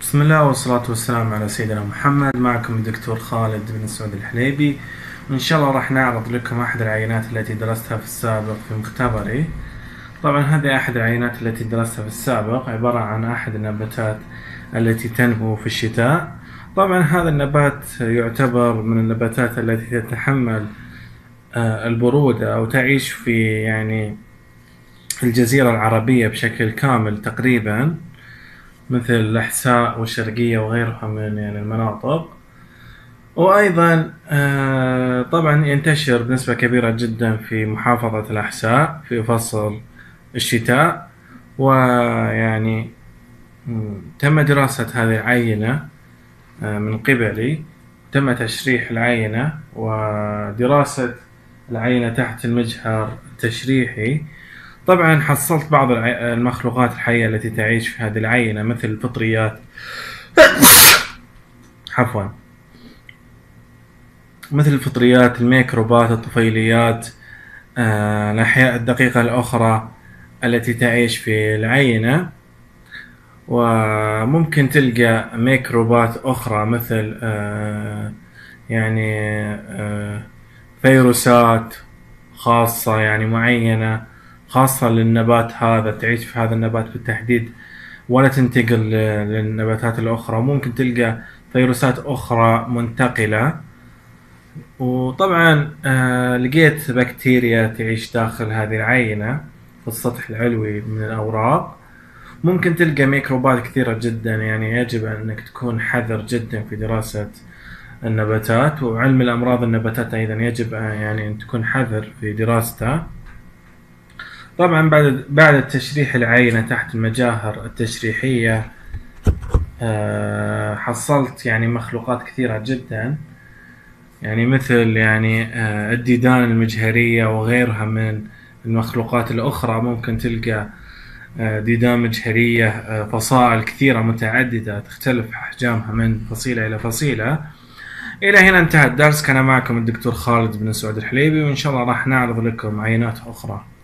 بسم الله والصلاة والسلام على سيدنا محمد. معكم الدكتور خالد بن سعود الحليبي، وإن شاء الله راح نعرض لكم أحد العينات التي درستها في السابق في مختبري. طبعا هذه أحد العينات التي درستها في السابق، عبارة عن أحد النباتات التي تنمو في الشتاء. طبعا هذا النبات يعتبر من النباتات التي تتحمل البرودة أو تعيش في الجزيرة العربية بشكل كامل تقريبا، مثل الأحساء والشرقية وغيرها من المناطق. وأيضا طبعا ينتشر بنسبة كبيرة جدا في محافظة الأحساء في فصل الشتاء. تم دراسة هذه العينة من قبلي، تم تشريح العينة ودراسة العينة تحت المجهر التشريحي. طبعا حصلت بعض المخلوقات الحية التي تعيش في هذه العينة، مثل الفطريات مثل الفطريات، الميكروبات، الطفيليات، الأحياء الدقيقة الأخرى التي تعيش في العينة. وممكن تلقى ميكروبات أخرى مثل فيروسات خاصة معينة خاصة للنبات هذا، تعيش في هذا النبات بالتحديد ولا تنتقل للنباتات الأخرى. وممكن تلقى فيروسات أخرى منتقلة. وطبعا لقيت بكتيريا تعيش داخل هذه العينة في السطح العلوي من الأوراق. ممكن تلقى ميكروبات كثيرة جدا، يجب أنك تكون حذر جدا في دراسة النباتات. وعلم الأمراض النباتات أيضا يجب أن تكون حذر في دراسته. طبعا بعد تشريح العينة تحت المجاهر التشريحية حصلت مخلوقات كثيرة جدا، مثل الديدان المجهرية وغيرها من المخلوقات الأخرى. ممكن تلقى ديدان مجهرية فصائل كثيرة متعددة تختلف أحجامها من فصيلة إلى فصيلة. إلى هنا انتهى الدرس. كان معكم الدكتور خالد بن سعود الحليبي، وإن شاء الله راح نعرض لكم عينات أخرى.